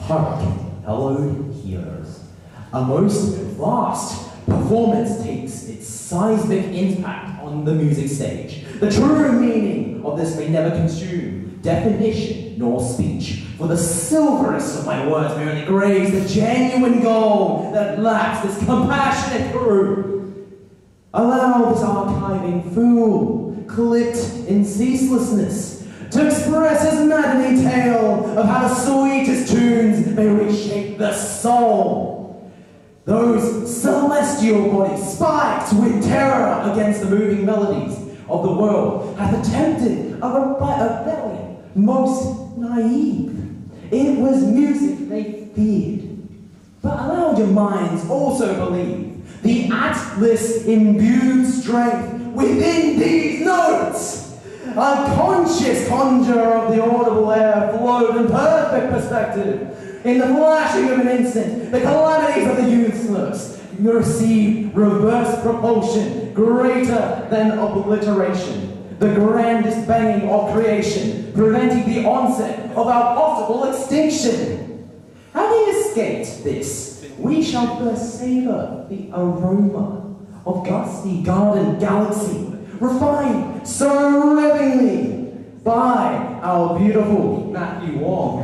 Hark, hello heroes. A most vast performance takes its seismic impact on the music stage. The true meaning of this may never consume definition nor speech, for the silverest of my words merely graze the genuine gold that lacks this compassionate crew. Allow this archiving fool, clipped in ceaselessness, to express his maddening tale of how the sweetest tunes may reshape the soul. Those celestial bodies spiked with terror against the moving melodies of the world hath attempted a rebellion most naive. It was music they feared. But allow your minds also believe the Atlas-imbued strength within these notes. A conscious conjure of the audible air flowed in perfect perspective. In the flashing of an instant, the calamities of the useless received reverse propulsion greater than obliteration. The grandest banging of creation, preventing the onset of our possible extinction. Having escaped this, we shall first savor the aroma of gusty garden galaxy, refined so lovingly by our beautiful Matthew Wong.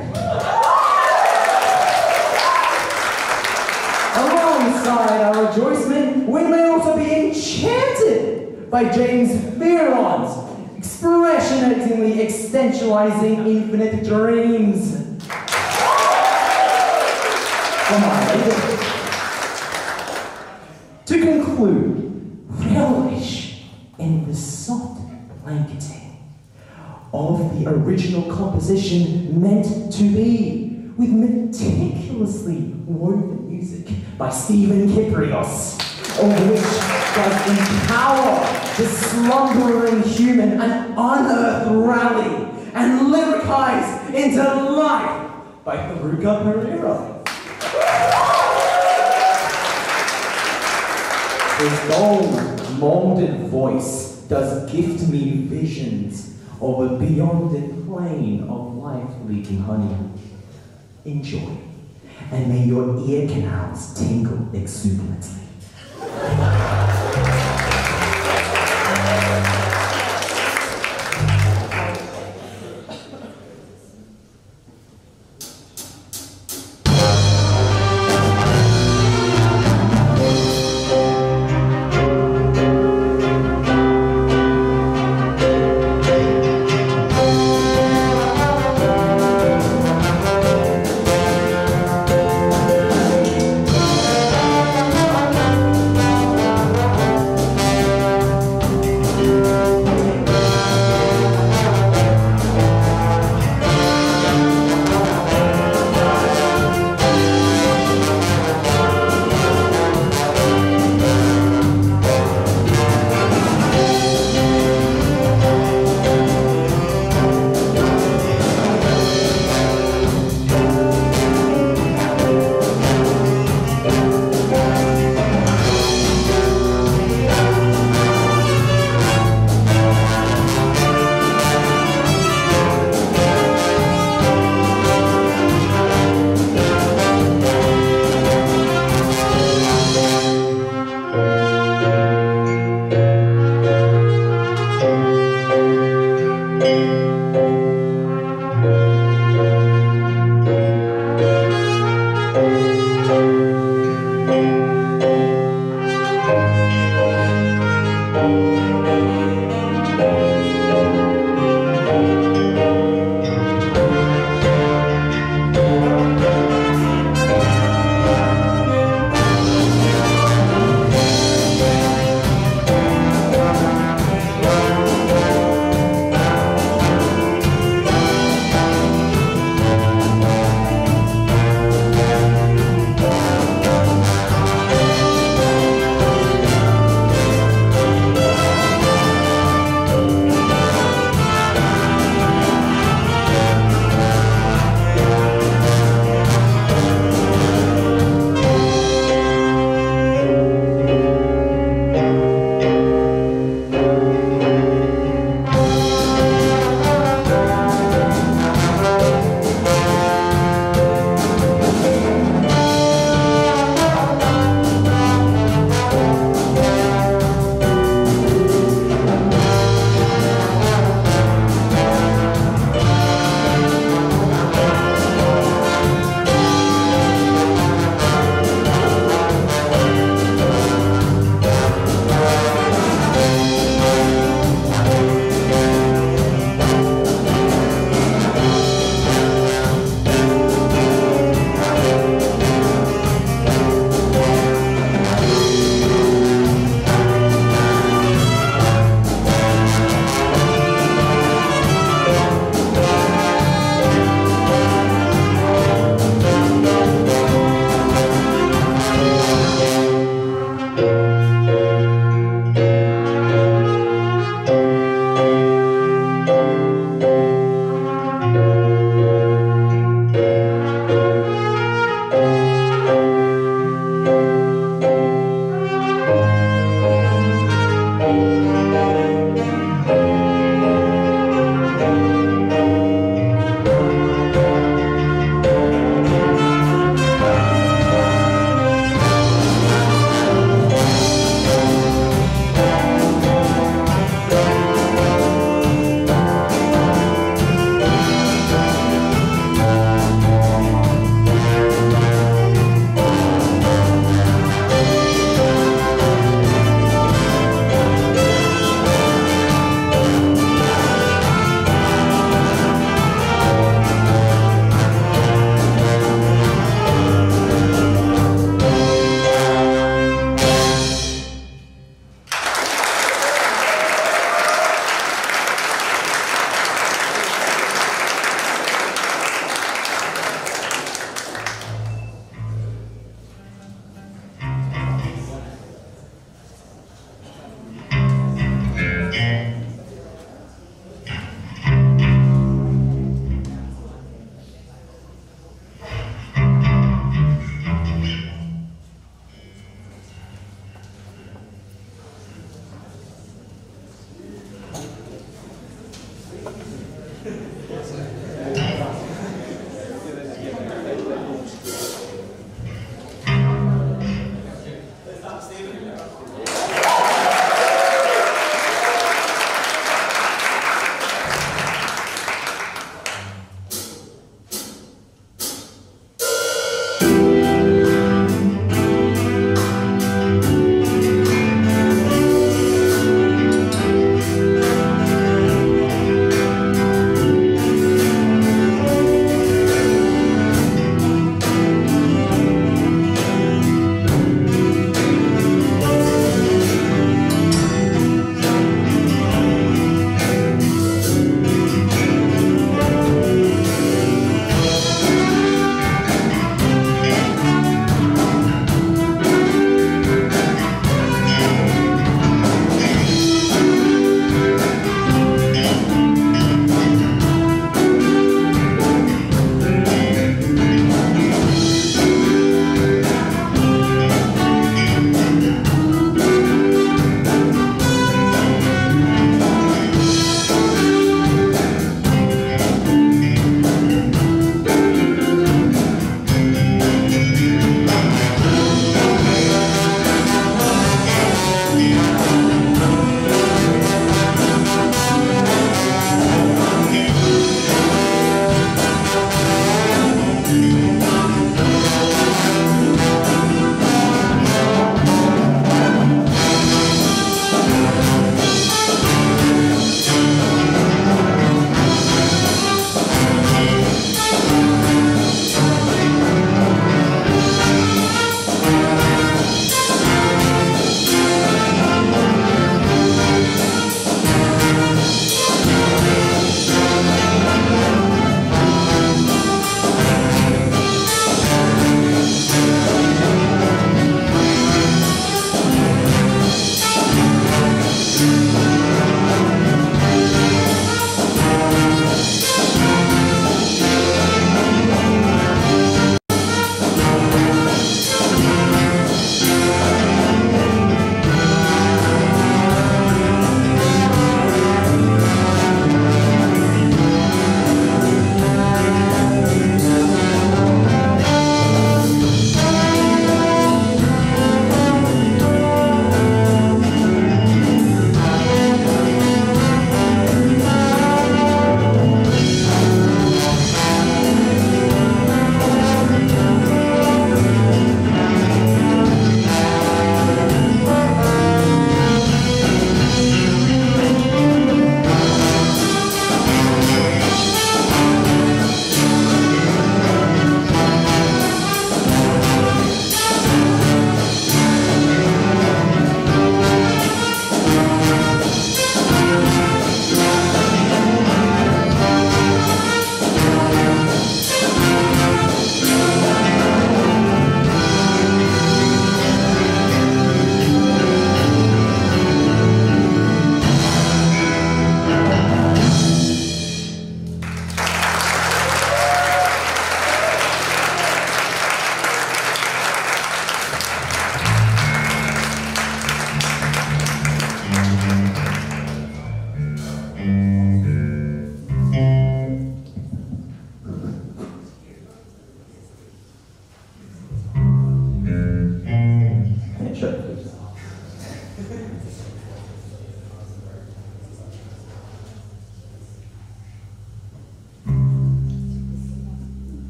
Alongside our rejoicement, we may also be enchanted by James Fearon's expressionatingly existentializing infinite dreams. Come on, ladies. To conclude, relish in the soft blanketing of the original composition meant to be, with meticulously woven music by Stephen Kyprios, of which does empower the slumbering human and unearth rally and lyricize into life by Faruka Pereira. His gold molded voice does gift me visions of a beyonded plane of life leaking honey. Enjoy, and may your ear canals tingle exuberantly.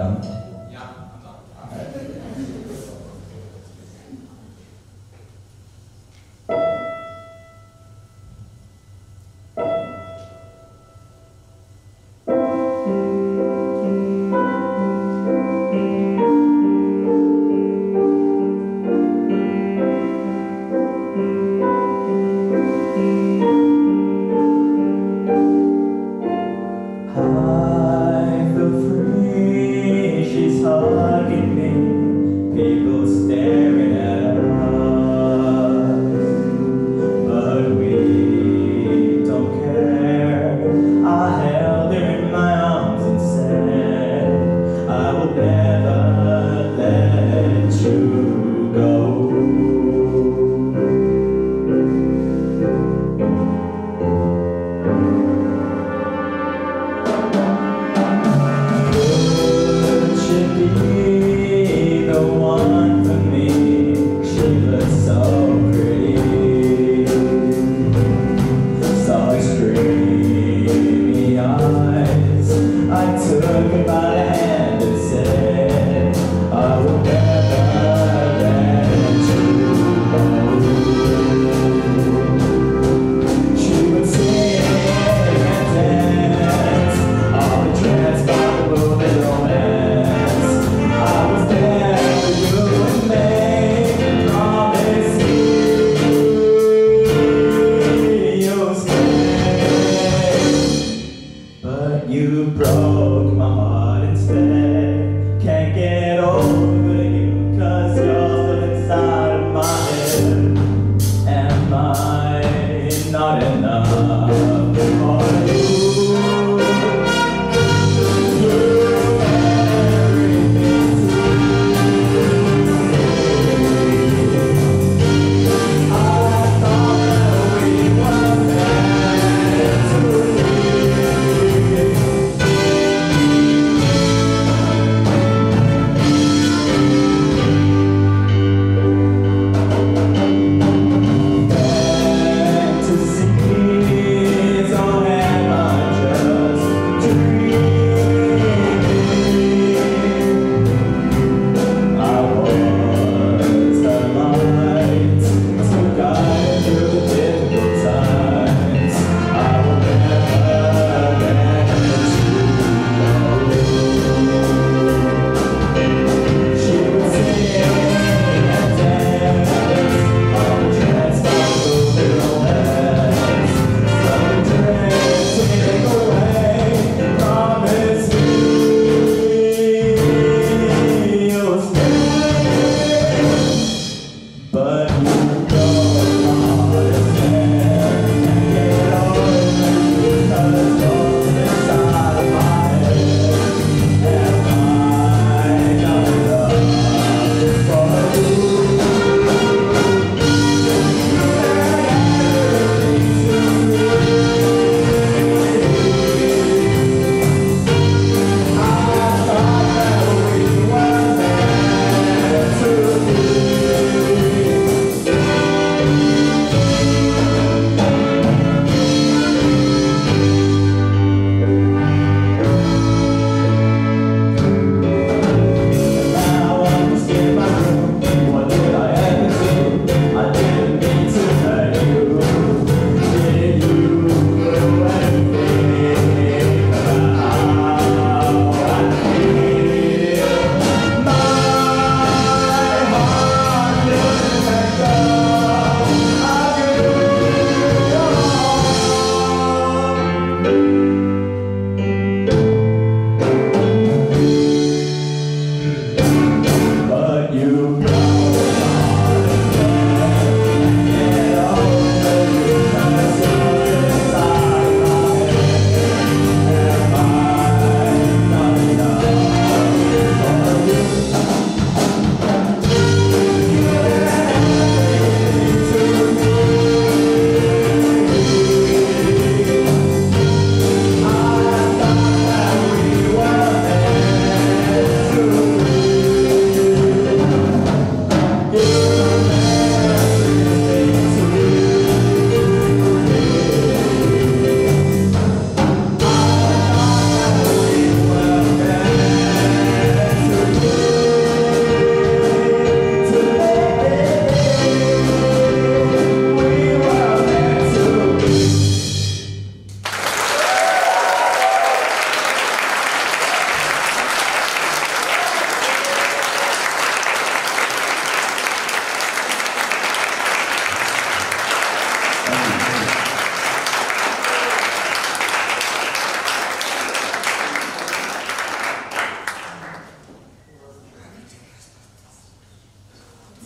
done? Yeah, I'm done.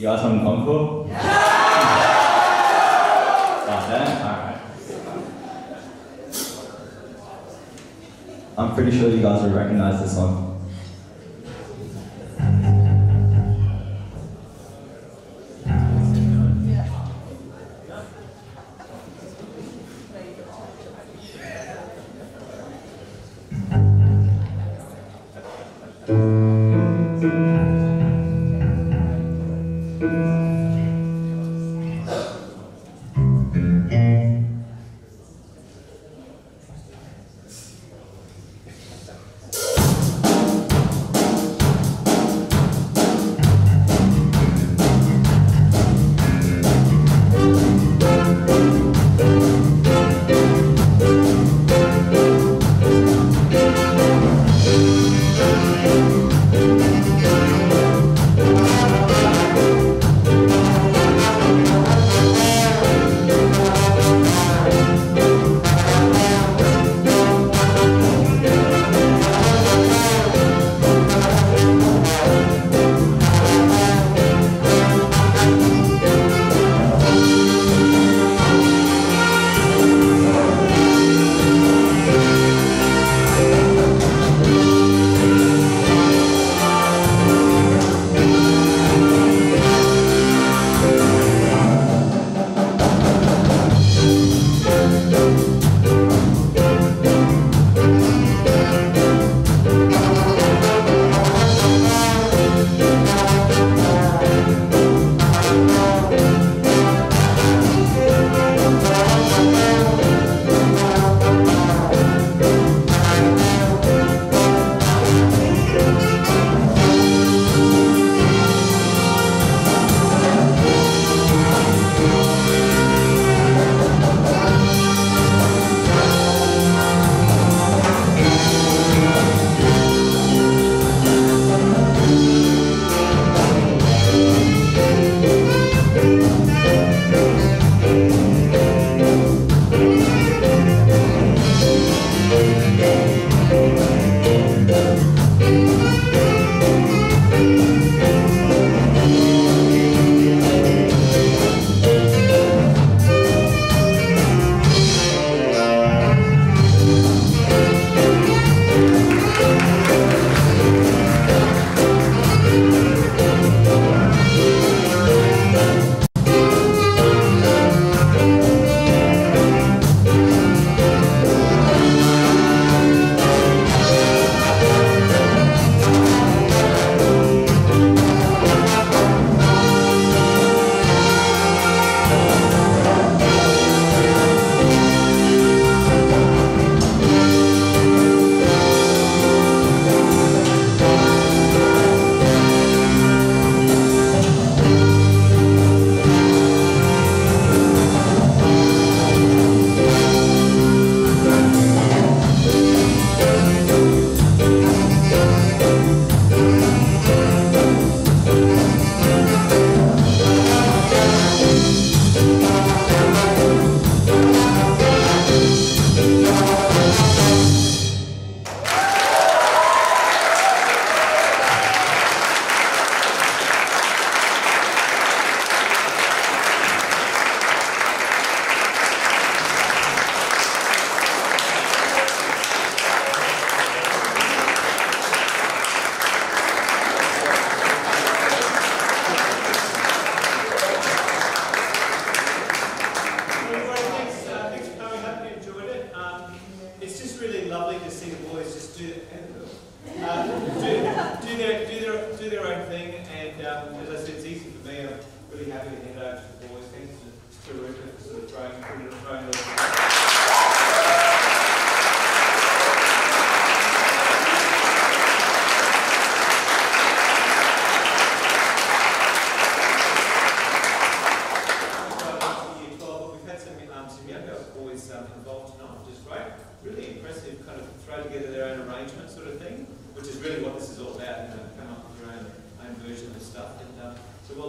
guys want an encore? Yeah! Like that? Alright. I'm pretty sure you guys will recognize this one.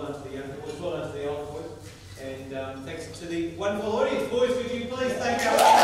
Thanks to the wonderful audience. Boys, could you please thank our